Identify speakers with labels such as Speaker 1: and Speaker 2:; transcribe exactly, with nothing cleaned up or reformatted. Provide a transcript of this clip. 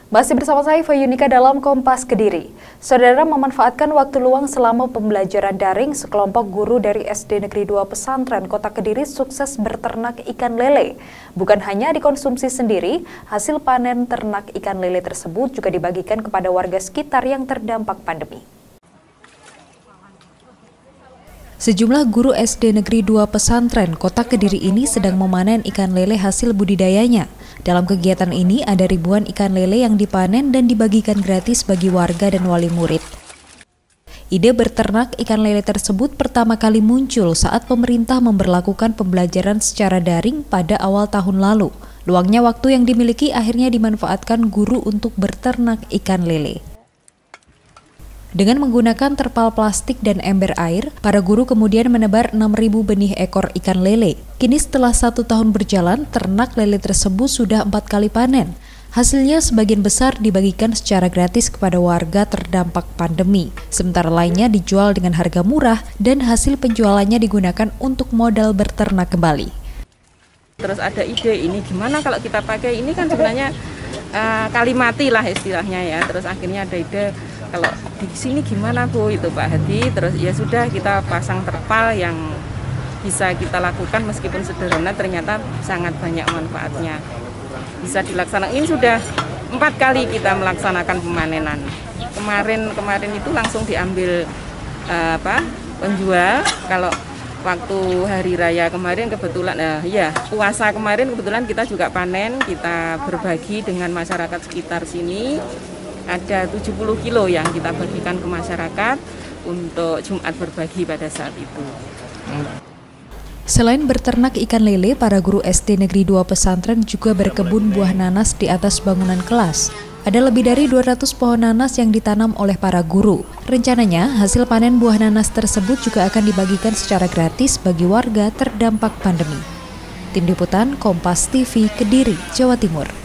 Speaker 1: Masih bersama saya, Fayunika dalam Kompas Kediri. Saudara, memanfaatkan waktu luang selama pembelajaran daring, sekelompok guru dari S D Negeri dua Pesantren Kota Kediri sukses berternak ikan lele. Bukan hanya dikonsumsi sendiri, hasil panen ternak ikan lele tersebut juga dibagikan kepada warga sekitar yang terdampak pandemi. Sejumlah guru S D Negeri dua Pesantren Kota Kediri ini sedang memanen ikan lele hasil budidayanya. Dalam kegiatan ini ada ribuan ikan lele yang dipanen dan dibagikan gratis bagi warga dan wali murid. Ide berternak ikan lele tersebut pertama kali muncul saat pemerintah memberlakukan pembelajaran secara daring pada awal tahun lalu. Luangnya waktu yang dimiliki akhirnya dimanfaatkan guru untuk berternak ikan lele. Dengan menggunakan terpal plastik dan ember air, para guru kemudian menebar enam ribu benih ekor ikan lele. Kini setelah satu tahun berjalan, ternak lele tersebut sudah empat kali panen. Hasilnya sebagian besar dibagikan secara gratis kepada warga terdampak pandemi. Sementara lainnya dijual dengan harga murah dan hasil penjualannya digunakan untuk modal berternak kembali.
Speaker 2: Terus ada ide ini gimana kalau kita pakai ini kan sebenarnya uh, kali mati lah istilahnya ya. Terus akhirnya ada ide kalau di sini gimana Bu itu Pak Hadi, terus ya sudah kita pasang terpal yang bisa kita lakukan meskipun sederhana ternyata sangat banyak manfaatnya. Bisa dilaksanakan, ini sudah empat kali kita melaksanakan pemanenan. Kemarin kemarin itu langsung diambil uh, apa penjual. Kalau waktu hari raya kemarin kebetulan, uh, ya puasa kemarin kebetulan kita juga panen, kita berbagi dengan masyarakat sekitar sini. Ada tujuh puluh kilo yang kita bagikan ke masyarakat untuk Jumat berbagi pada saat itu.
Speaker 1: Selain berternak ikan lele, para guru S D Negeri dua Pesantren juga berkebun buah nanas di atas bangunan kelas. Ada lebih dari dua ratus pohon nanas yang ditanam oleh para guru. Rencananya, hasil panen buah nanas tersebut juga akan dibagikan secara gratis bagi warga terdampak pandemi. Tim Liputan Kompas T V Kediri, Jawa Timur.